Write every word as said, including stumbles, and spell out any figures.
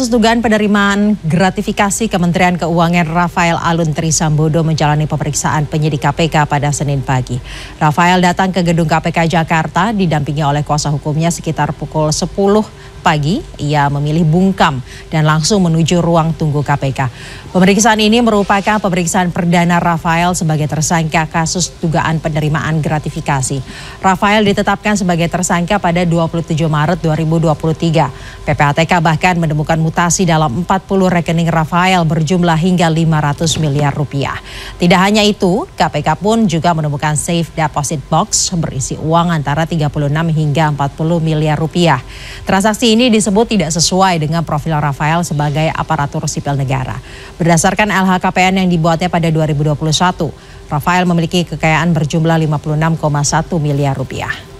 Kasus dugaan penerimaan gratifikasi Kementerian Keuangan Rafael Alun Trisambodo menjalani pemeriksaan penyidik K P K pada Senin pagi. Rafael datang ke gedung K P K Jakarta didampingi oleh kuasa hukumnya sekitar pukul sepuluh pagi. Ia memilih bungkam dan langsung menuju ruang tunggu K P K. Pemeriksaan ini merupakan pemeriksaan perdana Rafael sebagai tersangka kasus dugaan penerimaan gratifikasi. Rafael ditetapkan sebagai tersangka pada dua puluh tujuh Maret dua ribu dua puluh tiga. P P A T K bahkan menemukan mutasi dalam empat puluh rekening Rafael berjumlah hingga lima ratus miliar rupiah. Tidak hanya itu, K P K pun juga menemukan safe deposit box berisi uang antara tiga puluh enam hingga empat puluh miliar rupiah. Transaksi ini disebut tidak sesuai dengan profil Rafael sebagai aparatur sipil negara. Berdasarkan L H K P N yang dibuatnya pada dua ribu dua puluh satu, Rafael memiliki kekayaan berjumlah lima puluh enam koma satu miliar rupiah.